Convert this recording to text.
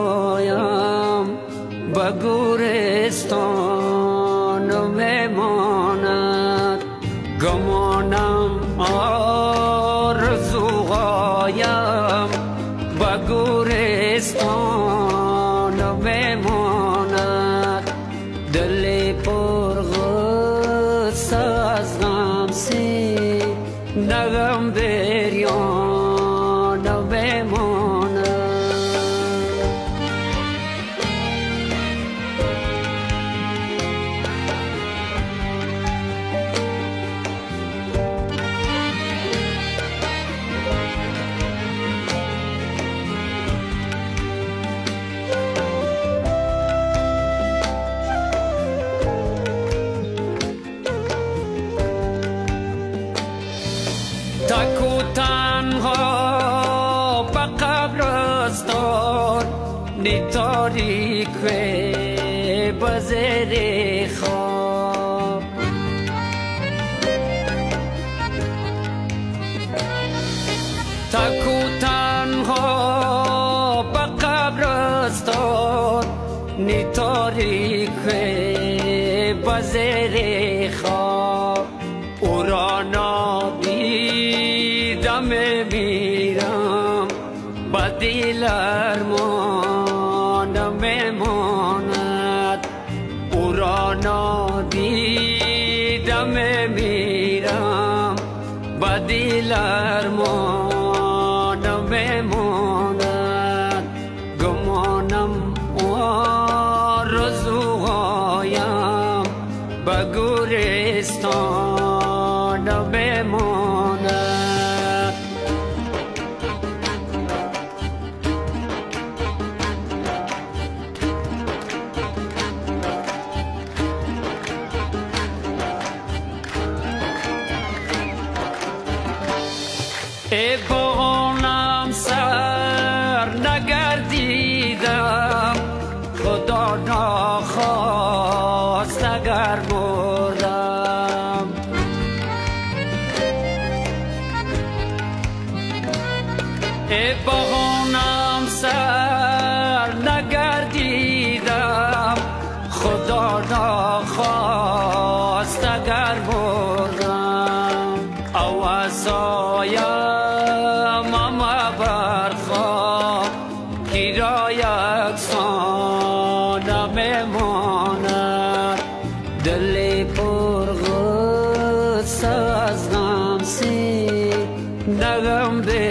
آیم به گورستان میماند گمانم آرزوهایم به گورستان میماند دل پر غصه از غم سی نغم بریان میماند تک و تنها به قبرستان نی تاریک به زیر خواب تک و تنها به قبرستان نی تاریک به زیر خواب او را نادیدم میرم با دل ارمان میماند او را نادیدم میرم با دل ارمان میماند گمانم آرزوهایم به گورستان میماند ای بانم سر نگردیدم خدا نخواست اگر مردم ای بانم سر نگردیدم خدا نخواست اگر مردم آوازایم برخواه کی را یکسان میماند دل پر غصه از غم سی نغم